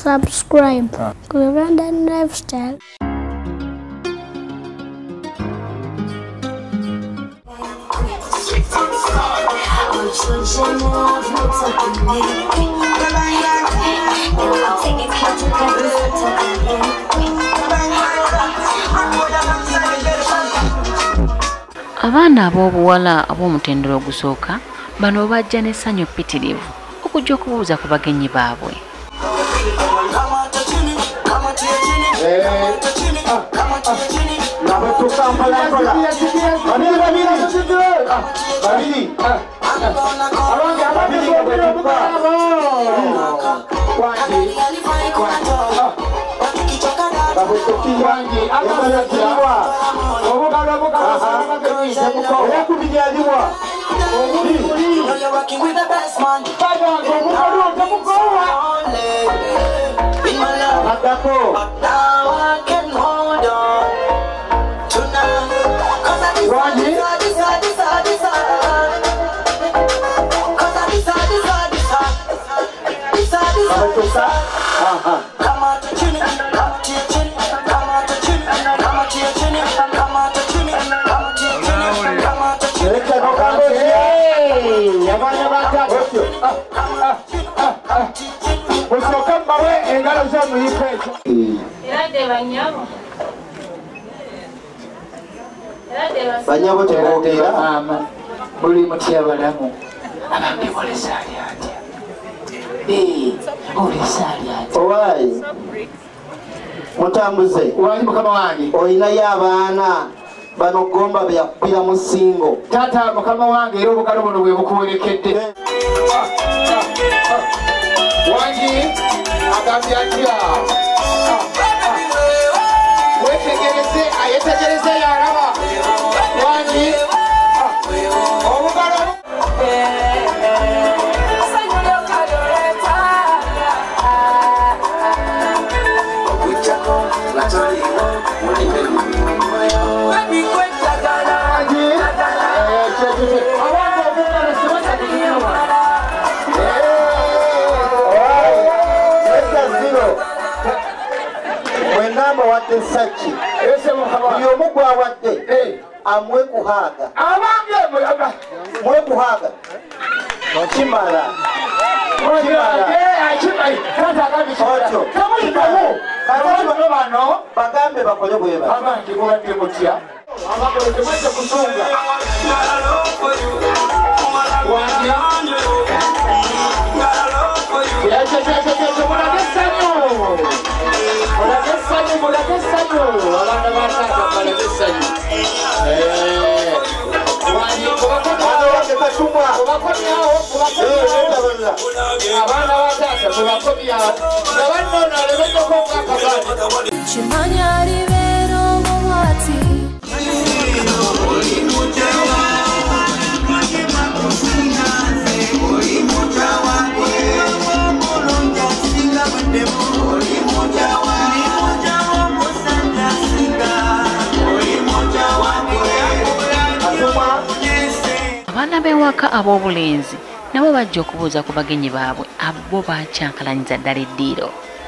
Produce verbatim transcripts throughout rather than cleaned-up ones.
subscribe to Rwandan Lifestyle. Abaana ab'obuwala ab'omutendera ogusooka bano bajja n'essanyu ppitirivu okujja okubuuza ku bagenyi baabwe. Banyabo tebogera mama buli mutya balamu abange bolesali atya eh olesali atya owai mutambuze wali mukama wange oyina y'abaana bano gomba beyakupira mu singo tata mukama wange era obugalo buno bwe bukuwerekedde wangi agambye atya wetegereze ayetegereze yaraba wangi obugalo Mwenamba wadde sachi yomu gwa wadde amwe kuhaga abange mwe kuhaga kimala kimala bano bagambe bakole bweba abange bobadde mutya abagole temweze kusunga wanja Abaana b'ewaka ab'obulenzi nabo bajja okubuuza ku bagenyi baabwe abo bakyankalanyiza ddala eddiiro.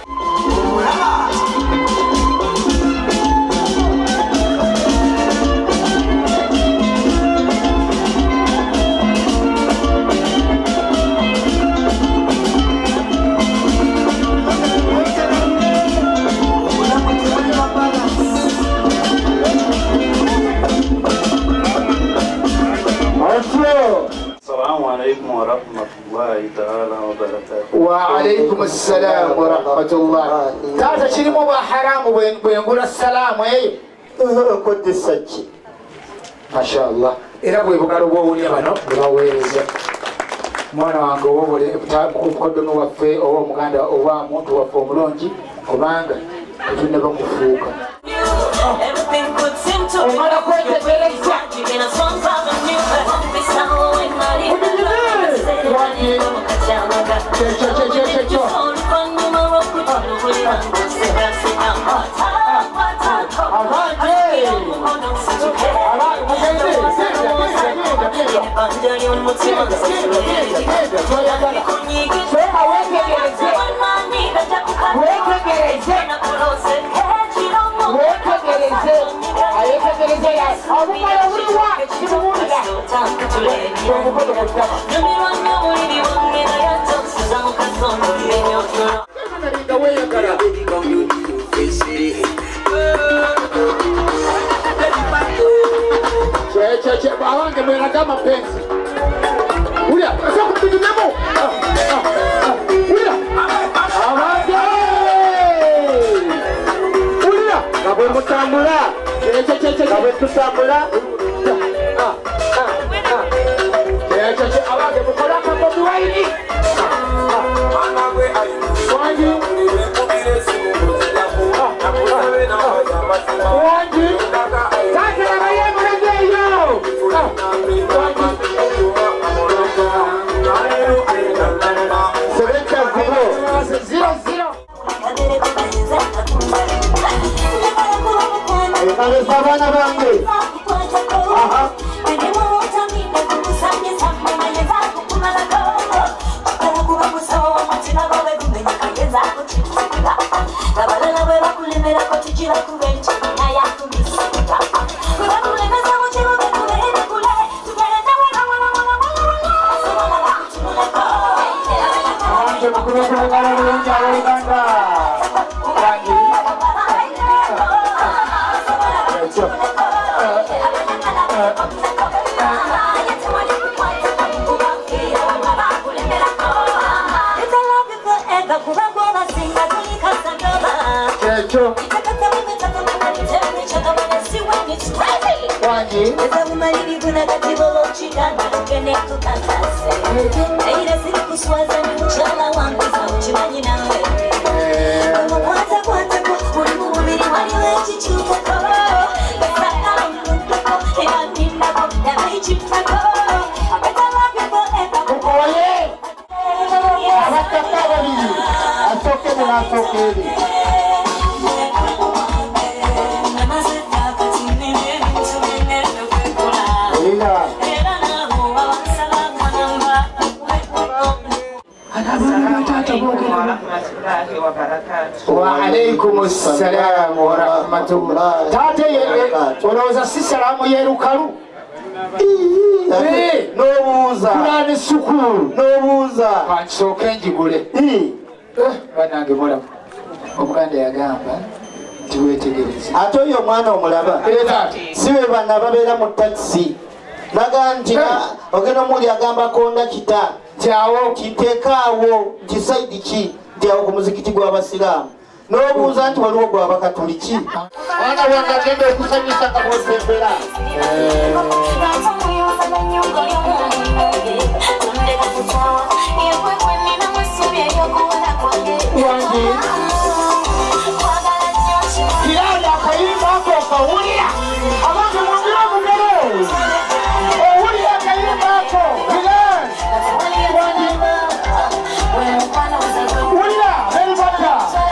وعليكم السلام ورحمة الله. تاتا شريمو بحرام وينقول السلام ايه كنت سجي ما شاء الله. إذا بوي بقالوا بوولي بانو بوولي mwana wange obole kukoddono waffe oba omuganda oba omuntu waffe omulungi kubanga tulina bamufuuka omala kwetegereza Where omukono mu ttama nga weeyagala abange mweraga amapenzi ulya esokutunyunyemu ulya abange ulya nga bwe mutambula nga bwe tutambula abange mukola akakomi waini wangi wangi taseragayemulegeeyo abana bange وعليكم السلام ورحمة الله. تاتي ولوزا السلام يركلو. إيه نوزا. كلان السكول نوزا. فانشو كنجي بولي. إيه. بنانجي مولا. Omuganda yagamba tiwetegereza. Ate oyo omwana omulaba. Siwe bana babeera mu taxi. Naganjira ogenda omuli agamba kondakita. Kyawo kitekaawo kisaidi ki. Kyawo ku muzikiti gw'Abasiraamu. N'obuuza nti waliwo gw'Abakatoliki. Mwana wange agenda okusanyusa nga bw'osembera. Wangi kiranda akayimba ako okawulira abantu mwongera omugere owulira akayimba ako wulira beribata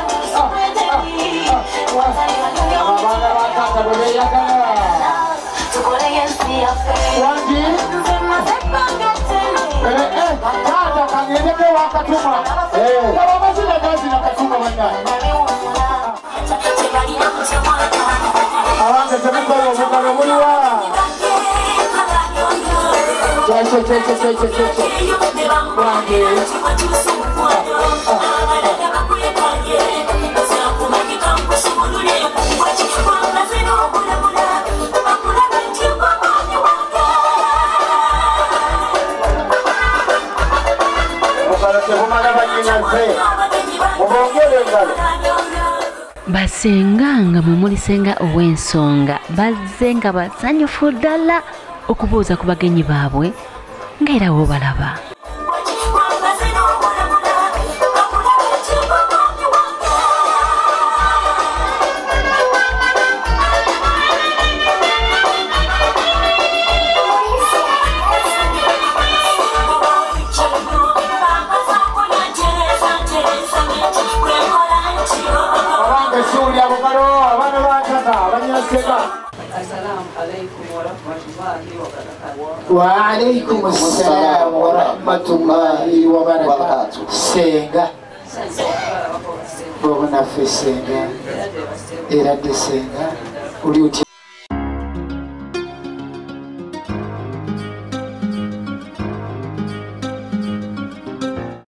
abaana batata bebeyagala wangi taata kangendeko wakatuma abamazina gazina katuma banyana abange temukola omugalo muliwa wange basenga nga mwe muli senga ow'ensonga bazze nga basanyufu ddala okubuuza ku bagenyi baabwe ng'era w'obalaba. وعليكم السلام ورحمة الله وبركاته. سينغا بغنا في سينغا إلى دي سينغا